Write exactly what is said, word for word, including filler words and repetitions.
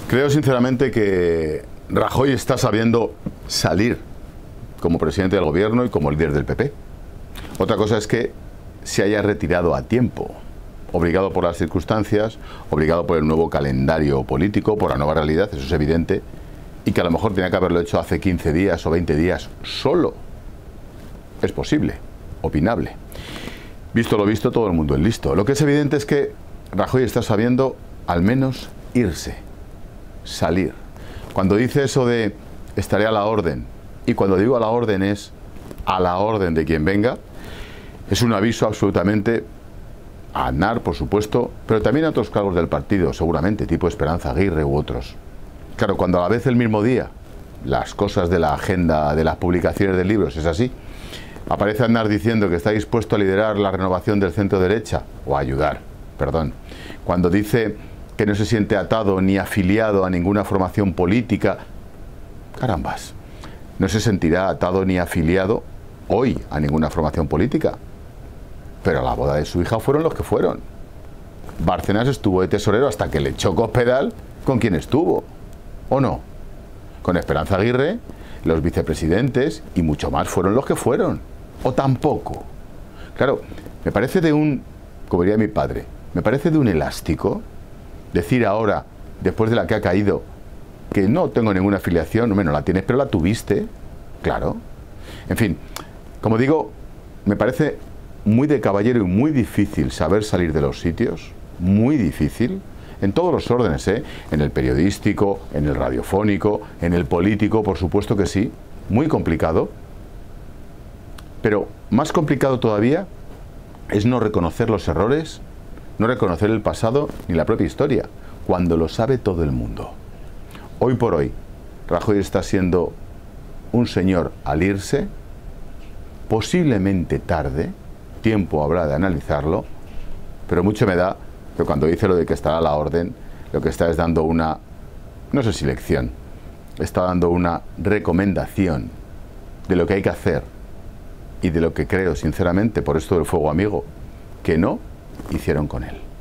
Creo sinceramente que Rajoy está sabiendo salir como presidente del gobierno y como líder del P P. Otra cosa es que se haya retirado a tiempo, obligado por las circunstancias, obligado por el nuevo calendario político, por la nueva realidad, eso es evidente, y que a lo mejor tenía que haberlo hecho hace quince días o veinte días solo. Es posible, opinable. Visto lo visto, todo el mundo es listo. Lo que es evidente es que Rajoy está sabiendo al menos irse, salir. Cuando dice eso de estaré a la orden, y cuando digo a la orden es a la orden de quien venga, es un aviso absolutamente a Aznar, por supuesto, pero también a otros cargos del partido, seguramente, tipo Esperanza Aguirre u otros. Claro, cuando a la vez el mismo día, las cosas de la agenda de las publicaciones de libros es así, aparece Aznar diciendo que está dispuesto a liderar la renovación del centro derecha, o a ayudar, perdón, cuando dice que no se siente atado ni afiliado a ninguna formación política, carambas, no se sentirá atado ni afiliado hoy a ninguna formación política, pero a la boda de su hija fueron los que fueron. Bárcenas estuvo de tesorero hasta que le echó Cospedal con quien estuvo, ¿o no? Con Esperanza Aguirre, los vicepresidentes y mucho más fueron los que fueron, o tampoco. Claro, me parece de un, como diría mi padre, me parece de un elástico decir ahora, después de la que ha caído, que no tengo ninguna afiliación, no, no la tienes, pero la tuviste, claro. En fin, como digo, me parece muy de caballero y muy difícil saber salir de los sitios, muy difícil, en todos los órdenes, ¿eh? En el periodístico, en el radiofónico, en el político, por supuesto que sí, muy complicado, pero más complicado todavía es no reconocer los errores, no reconocer el pasado ni la propia historia, cuando lo sabe todo el mundo. Hoy por hoy, Rajoy está siendo un señor al irse, posiblemente tarde, tiempo habrá de analizarlo, pero mucho me da que cuando dice lo de que estará a la orden, lo que está es dando una, no sé si lección, está dando una recomendación de lo que hay que hacer y de lo que creo sinceramente, por esto del fuego amigo, que no hicieron con él.